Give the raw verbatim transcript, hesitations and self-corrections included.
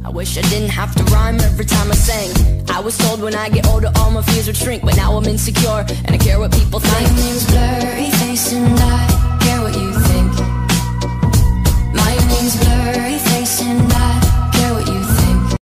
I wish I didn't have to rhyme every time I sang. I was told when I get older all my fears would shrink, but now I'm insecure and I care what people think. My name's blurry face and I